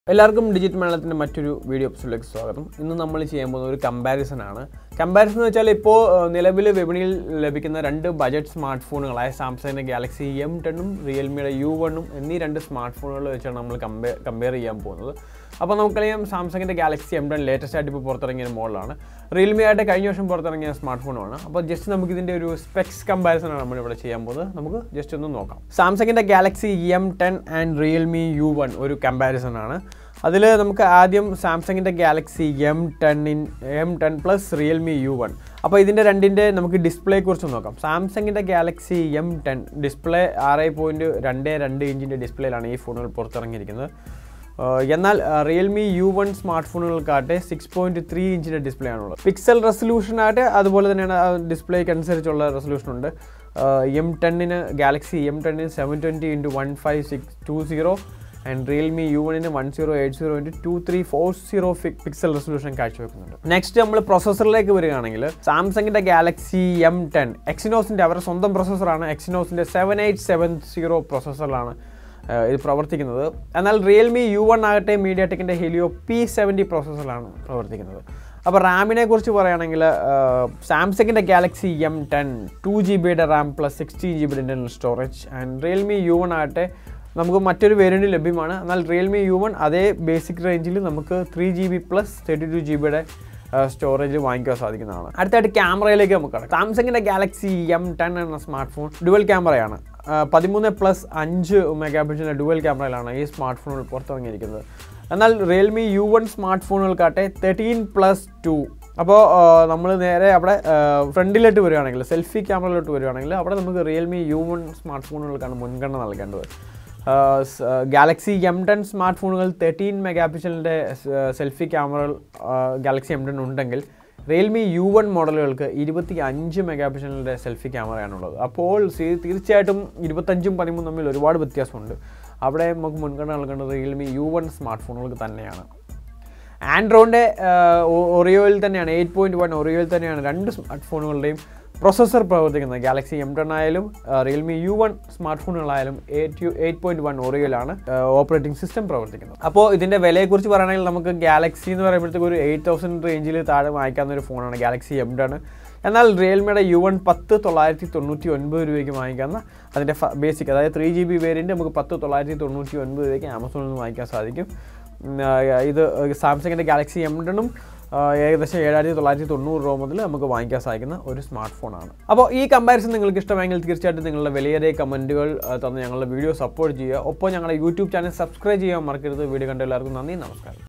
എല്ലാവർക്കും ഡിജിറ്റൽ മലയാളത്തിൻ്റെ മറ്റൊരു വീഡിയോ എപ്പിസോഡിലേക്ക് സ്വാഗതം. ഇന്ന് നമ്മൾ ചെയ്യാൻ പോകുന്ന ഒരു കമ്പാരിസൺ ആണ്. കമ്പാരിസൺ എന്ന് വെച്ചാൽ ഇപ്പോൾ നിലവിൽ വിപണിയിൽ ലഭിക്കുന്ന രണ്ട് ബജറ്റ് സ്മാർട്ട് ഫോണുകളായ സാംസങ്ങിൻ്റെ ഗാലക്സി M10 റിയൽമിയുടെ U1 എന്നീ രണ്ട് സ്മാർട്ട് ഫോണുകൾ വെച്ചാണ് നമ്മൾ കമ്പയർ ചെയ്യാൻ പോകുന്നത്. അപ്പോൾ നമുക്കറിയാം സാംസങ്ങിൻ്റെ ഗാലക്സി M10 ലേറ്റസ്റ്റ് ആയിട്ട് ഇപ്പോൾ പുറത്തിറങ്ങിയ മോഡലാണ്. റിയൽമി ആയിട്ട് കഴിഞ്ഞ വർഷം പുറത്തിറങ്ങിയ സ്മാർട്ട് ഫോണാണ്. അപ്പോൾ ജസ്റ്റ് നമുക്കിതിൻ്റെ ഒരു സ്പെക്സ് കമ്പാരിസൺ ആണ് നമ്മളിവിടെ ചെയ്യാൻ പോകുന്നത്. നമുക്ക് ജസ്റ്റ് ഒന്ന് നോക്കാം. സാംസങ്ങിൻ്റെ Galaxy M10 and Realme U1 ഒരു കമ്പാരിസൺ ആണ്. അതിൽ നമുക്ക് ആദ്യം സാംസങ്ങിൻ്റെ Galaxy M10 plus Realme U1. അപ്പോൾ ഇതിൻ്റെ രണ്ടിൻ്റെ നമുക്ക് ഡിസ്പ്ലേയെ കുറിച്ച് നോക്കാം. സാംസങ്ങിൻ്റെ ഗാലക്സി M10 ഡിസ്പ്ലേ 6.22 ഇഞ്ചിൻ്റെ ഡിസ്പ്ലേയിലാണ് ഈ ഫോണുകൾ പുറത്തിറങ്ങിയിരിക്കുന്നത്. എന്നാൽ റിയൽമി U1 സ്മാർട്ട് ഫോണുകൾക്കാട്ടെ 6.3 ഇഞ്ചിൻ്റെ ഡിസ്പ്ലേ ആണുള്ളത്. പിക്സൽ റെസൊല്യൂഷനായിട്ട് അതുപോലെ തന്നെയാണ് ഡിസ്പ്ലേക്ക് അനുസരിച്ചുള്ള റെസൊല്യൂഷനുണ്ട്. Galaxy M10 720x1520 and Realme U1 1080x2340 pixel resolution കാഴ്ചവെക്കുന്നുണ്ട്. നെക്സ്റ്റ് നമ്മൾ പ്രൊസസ്സറിലേക്ക് വരികയാണെങ്കിൽ സാംസങ്ങിൻ്റെ ഗാലക്സി M10 എക്സിനോസിൻ്റെ അവരുടെ സ്വന്തം പ്രൊസസ്സറാണ്. എക്സിനോസിൻ്റെ 7870 പ്രൊസസ്സറിലാണ് ഇത് പ്രവർത്തിക്കുന്നത്. എന്നാൽ റിയൽമി U1 ആകട്ടെ മീഡിയാടെക്കിൻ്റെ ഹെലിയോ P70 പ്രോസസ്സറിലാണ് പ്രവർത്തിക്കുന്നത്. അപ്പോൾ റാമിനെ കുറിച്ച് പറയുകയാണെങ്കിൽ സാംസങ്ങിൻ്റെ Galaxy M10 2GB RAM plus 16GB internal storage and Realme U1 ആകട്ടെ നമുക്ക് മറ്റൊരു വേരിയൻറ്റ് ലഭ്യമാണ്. എന്നാൽ റിയൽമി U1 അതേ ബേസിക് റേഞ്ചിൽ നമുക്ക് 3GB പ്ലസ് 32GB സ്റ്റോറേജ് വാങ്ങിക്കാൻ സാധിക്കുന്നതാണ്. അടുത്തായിട്ട് ക്യാമറയിലേക്ക് നമുക്ക് കടക്കാം. സാംസങ്ങിൻ്റെ ഗാലക്സി M10 എന്ന സ്മാർട്ട് ഫോൺ ഡുവൽ ക്യാമറയാണ്. 13+5 മെഗാപിക്സലിൻ്റെ ഡുവൽ ക്യാമറയിലാണ് ഈ സ്മാർട്ട് ഫോണുകൾ പുറത്തിറങ്ങിയിരിക്കുന്നത്. എന്നാൽ റിയൽമി U1 സ്മാർട്ട് ഫോണുകൾക്കാട്ടെ 13+2. അപ്പോൾ നമ്മൾ നേരെ അവിടെ ഫ്രണ്ടിലോട്ട് വരികയാണെങ്കിൽ സെൽഫി ക്യാമറയിലോട്ട് വരികയാണെങ്കിൽ അവിടെ നമുക്ക് റിയൽമി U1 സ്മാർട്ട് ഫോണുകൾക്കാണ് മുൻഗണന നൽകേണ്ടത്. ഗാലക്സി M10 സ്മാർട്ട് ഫോണുകൾ 13 മെഗാപിക്സലിൻ്റെ സെൽഫി ക്യാമറകൾ ഗാലക്സി M10 ഉണ്ടെങ്കിൽ റിയൽമി U1 മോഡലുകൾക്ക് 25 മെഗാപിക്സലിൻ്റെ സെൽഫി ക്യാമറയാണുള്ളത്. അപ്പോൾ തീർച്ചയായിട്ടും 25ഉം 13ഉം തമ്മിൽ ഒരുപാട് വ്യത്യാസമുണ്ട്. അവിടെ നമുക്ക് മുൻഗണന നൽകേണ്ടത് റിയൽമി U1 സ്മാർട്ട് ഫോണുകൾക്ക് തന്നെയാണ്. ആൻഡ്രോയിഡിൻ്റെ ഒറിയോയിൽ തന്നെയാണ് 8.1 ഒറിയോയിൽ തന്നെയാണ് രണ്ട് സ്മാർട്ട് ഫോണുകളുടെയും പ്രൊസസ്സർ പ്രവർത്തിക്കുന്നത്. ഗാലക്സി M10 ആയാലും റിയൽമി U1 സ്മാർട്ട് ഫോണുകളായാലും 8.1 ഒറിയോയിലാണ് ഓപ്പറേറ്റിംഗ് സിസ്റ്റം പ്രവർത്തിക്കുന്നത്. അപ്പോൾ ഇതിൻ്റെ വിലയെക്കുറിച്ച് പറയുകയാണെങ്കിൽ നമുക്ക് ഗാലക്സി എന്ന് പറയുമ്പോഴത്തേക്ക് ഒരു 8000 റേഞ്ചിൽ താഴെ വാങ്ങിക്കാവുന്ന ഒരു ഫോണാണ് ഗാലക്സി M10. എന്നാൽ റിയൽമിയുടെ U1 10,999 രൂപയ്ക്ക് വാങ്ങിക്കാവുന്ന അതിൻ്റെ ബേസിക് അതായത് 3GB വേരിയൻറ്റ് നമുക്ക് 10,999 രൂപയ്ക്ക് ആമസോണിൽ നിന്ന് വാങ്ങിക്കാൻ സാധിക്കും. ഇത് സാംസങ്ങിൻ്റെ ഗാലക്സി M10 ഏകദേശം 7,990 രൂപ മുതൽ നമുക്ക് വാങ്ങിക്കാൻ സാധിക്കുന്ന ഒരു സ്മാർട്ട് ഫോണാണ്. അപ്പോൾ ഈ കമ്പാരിസൺ നിങ്ങൾക്ക് ഇഷ്ടമെങ്കിൽ തീർച്ചയായിട്ടും നിങ്ങളുടെ വിലയേറിയ കമൻറ്റുകൾ തന്ന് ഞങ്ങളുടെ വീഡിയോ സപ്പോർട്ട് ചെയ്യുക. ഒപ്പം ഞങ്ങളുടെ യൂട്യൂബ് ചാനൽ സബ്സ്ക്രൈബ് ചെയ്യാൻ മറക്കരുത്. വീഡിയോ കണ്ട എല്ലാവർക്കും നന്ദി, നമസ്കാരം.